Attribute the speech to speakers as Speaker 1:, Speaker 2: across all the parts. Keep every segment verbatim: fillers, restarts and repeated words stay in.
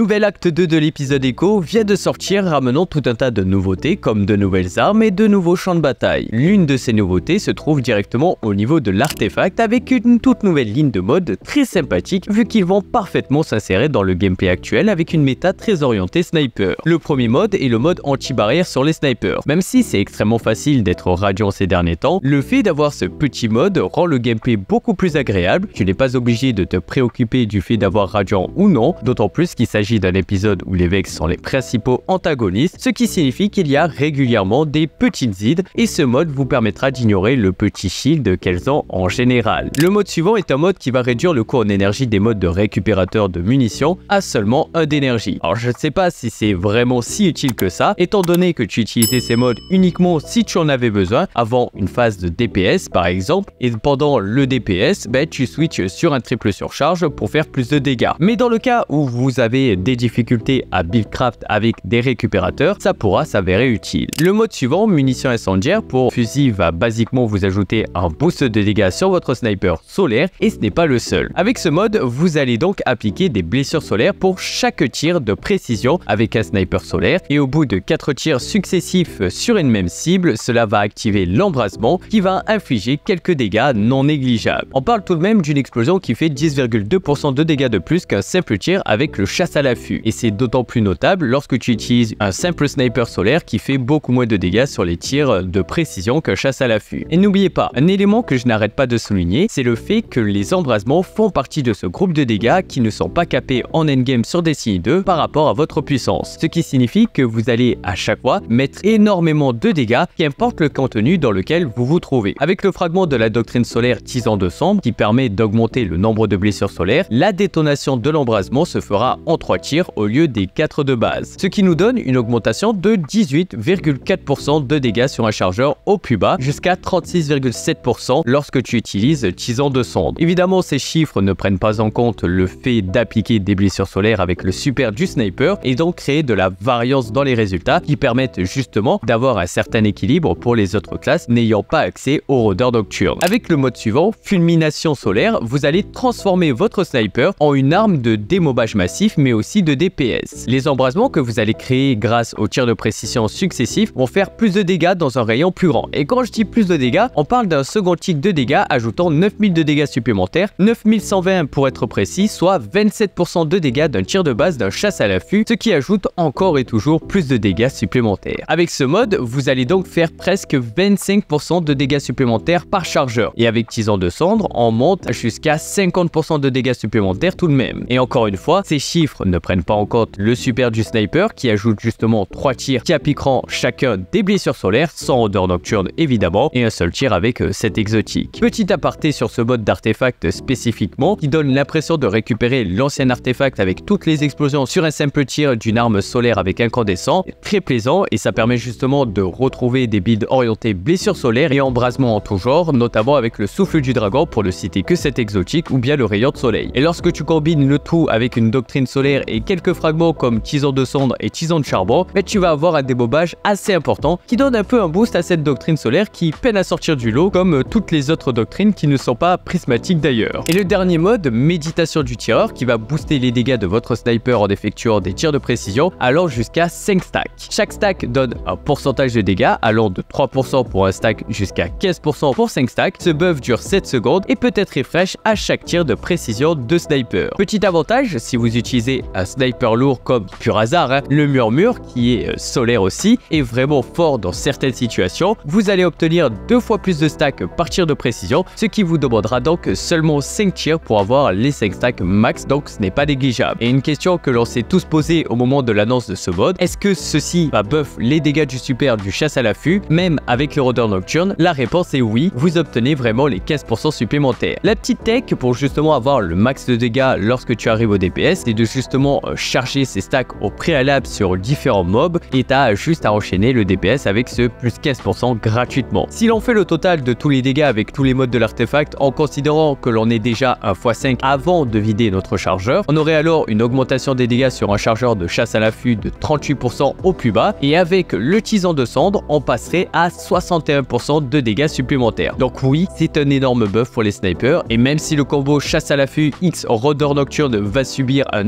Speaker 1: nouvel acte deux de l'épisode Echo vient de sortir, ramenant tout un tas de nouveautés comme de nouvelles armes et de nouveaux champs de bataille. L'une de ces nouveautés se trouve directement au niveau de l'artefact avec une toute nouvelle ligne de mode très sympathique vu qu'ils vont parfaitement s'insérer dans le gameplay actuel avec une méta très orientée sniper. Le premier mode est le mode anti-barrière sur les snipers. Même si c'est extrêmement facile d'être radiant ces derniers temps, le fait d'avoir ce petit mode rend le gameplay beaucoup plus agréable. Tu n'es pas obligé de te préoccuper du fait d'avoir radiant ou non, d'autant plus qu'il s'agit d'un épisode où les Vex sont les principaux antagonistes, ce qui signifie qu'il y a régulièrement des petites ids et ce mode vous permettra d'ignorer le petit shield qu'elles ont en général. Le mode suivant est un mode qui va réduire le coût en énergie des modes de récupérateur de munitions à seulement un d'énergie. Alors je ne sais pas si c'est vraiment si utile que ça, étant donné que tu utilisais ces modes uniquement si tu en avais besoin avant une phase de D P S par exemple, et pendant le D P S, ben, tu switches sur un triple surcharge pour faire plus de dégâts. Mais dans le cas où vous avez des difficultés à buildcraft avec des récupérateurs, ça pourra s'avérer utile. Le mode suivant, munitions incendiaires pour fusil, va basiquement vous ajouter un boost de dégâts sur votre sniper solaire et ce n'est pas le seul. Avec ce mode, vous allez donc appliquer des blessures solaires pour chaque tir de précision avec un sniper solaire et au bout de quatre tirs successifs sur une même cible, cela va activer l'embrasement qui va infliger quelques dégâts non négligeables. On parle tout de même d'une explosion qui fait dix virgule deux pour cent de dégâts de plus qu'un simple tir avec le chasse à l'affût. Et c'est d'autant plus notable lorsque tu utilises un simple sniper solaire qui fait beaucoup moins de dégâts sur les tirs de précision qu'un chasse à l'affût. Et n'oubliez pas, un élément que je n'arrête pas de souligner, c'est le fait que les embrasements font partie de ce groupe de dégâts qui ne sont pas capés en endgame sur Destiny deux par rapport à votre puissance. Ce qui signifie que vous allez à chaque fois mettre énormément de dégâts, qu'importe le contenu dans lequel vous vous trouvez. Avec le fragment de la doctrine solaire Tisant de Sombre qui permet d'augmenter le nombre de blessures solaires, la détonation de l'embrasement se fera en trois tirs au lieu des quatre de base, ce qui nous donne une augmentation de dix-huit virgule quatre pour cent de dégâts sur un chargeur au plus bas jusqu'à trente-six virgule sept pour cent lorsque tu utilises Tisant de Sonde. Évidemment, ces chiffres ne prennent pas en compte le fait d'appliquer des blessures solaires avec le super du sniper et donc créer de la variance dans les résultats qui permettent justement d'avoir un certain équilibre pour les autres classes n'ayant pas accès au rôdeur nocturne. Avec le mode suivant, fulmination solaire, vous allez transformer votre sniper en une arme de démobage massif mais aussi de D P S. Les embrasements que vous allez créer grâce aux tirs de précision successifs vont faire plus de dégâts dans un rayon plus grand. Et quand je dis plus de dégâts, on parle d'un second tic de dégâts ajoutant neuf mille de dégâts supplémentaires, neuf mille cent vingt pour être précis, soit vingt-sept pour cent de dégâts d'un tir de base d'un chasse à l'affût, ce qui ajoute encore et toujours plus de dégâts supplémentaires. Avec ce mode, vous allez donc faire presque vingt-cinq pour cent de dégâts supplémentaires par chargeur. Et avec Tisant de Cendre, on monte jusqu'à cinquante pour cent de dégâts supplémentaires tout de même. Et encore une fois, ces chiffres ne prennent pas en compte le super du sniper qui ajoute justement trois tirs qui appliqueront chacun des blessures solaires sans odeur nocturne évidemment et un seul tir avec euh, cet exotique. Petit aparté sur ce mode d'artefact spécifiquement qui donne l'impression de récupérer l'ancien artefact avec toutes les explosions sur un simple tir d'une arme solaire avec incandescent, très plaisant et ça permet justement de retrouver des builds orientés blessures solaires et embrasement en tout genre, notamment avec le souffle du dragon pour ne citer que cet exotique ou bien le rayon de soleil. Et lorsque tu combines le tout avec une doctrine solaire et quelques fragments comme Tisant de Cendre et Tisant de Charbon, mais tu vas avoir un débobage assez important qui donne un peu un boost à cette doctrine solaire qui peine à sortir du lot comme toutes les autres doctrines qui ne sont pas prismatiques d'ailleurs. Et le dernier mode, méditation du tireur, qui va booster les dégâts de votre sniper en effectuant des tirs de précision allant jusqu'à cinq stacks. Chaque stack donne un pourcentage de dégâts allant de trois pour cent pour un stack jusqu'à quinze pour cent pour cinq stacks. Ce buff dure sept secondes et peut être refresh à chaque tir de précision de sniper. Petit avantage, si vous utilisez un sniper lourd comme pur hasard, hein, le murmure qui est euh, solaire aussi est vraiment fort dans certaines situations, vous allez obtenir deux fois plus de stacks par tir de précision, ce qui vous demandera donc seulement cinq tirs pour avoir les cinq stacks max, donc ce n'est pas négligeable. Et une question que l'on s'est tous posée au moment de l'annonce de ce mode, est-ce que ceci va buff les dégâts du super du chasse à l'affût, même avec le rôdeur nocturne? La réponse est oui, vous obtenez vraiment les quinze pour cent supplémentaires. La petite tech pour justement avoir le max de dégâts lorsque tu arrives au D P S, c'est de justement charger ces stacks au préalable sur différents mobs et tu as juste à enchaîner le D P S avec ce plus quinze pour cent gratuitement. Si l'on fait le total de tous les dégâts avec tous les modes de l'artefact en considérant que l'on est déjà un fois cinq avant de vider notre chargeur, on aurait alors une augmentation des dégâts sur un chargeur de chasse à l'affût de trente-huit pour cent au plus bas et avec le Tisant de Cendre, on passerait à soixante et un pour cent de dégâts supplémentaires. Donc oui, c'est un énorme buff pour les snipers et même si le combo chasse à l'affût X rôdeur nocturne va subir un nerf de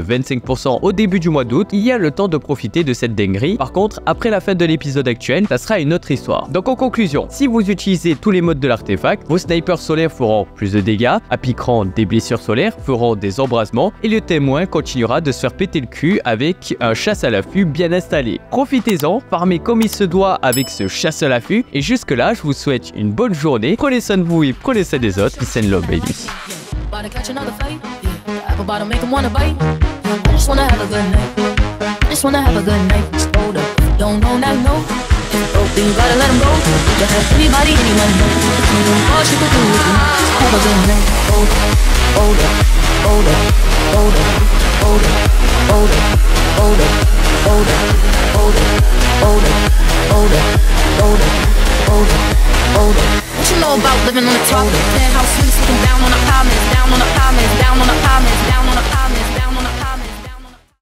Speaker 1: vingt-cinq pour cent au début du mois d'août, il y a le temps de profiter de cette dinguerie. Par contre, après la fin de l'épisode actuel, ça sera une autre histoire. Donc en conclusion, si vous utilisez tous les modes de l'artefact, vos snipers solaires feront plus de dégâts, appliqueront des blessures solaires, feront des embrasements et le témoin continuera de se faire péter le cul avec un chasse à l'affût bien installé. Profitez-en, farmez comme il se doit avec ce chasse à l'affût et jusque là, je vous souhaite une bonne journée. Prenez soin de vous et prenez soin des autres. Peace and love, baby.
Speaker 2: About to catch another fight, yeah. Apple bottom make 'em wanna bite. I just wanna have a good night. I just wanna have a good night. Just hold up, don't know that no. If you broke, then you gotta let 'em go. You can have anybody, anyone, no. If you don't want, you can do it. Just have a good night. Hold up, hold up, hold up, hold up, hold up, hold up, hold up, hold up, hold up, hold up, hold up, hold up, hold up, hold up. What you know about living on the top? Penthouse suites looking down on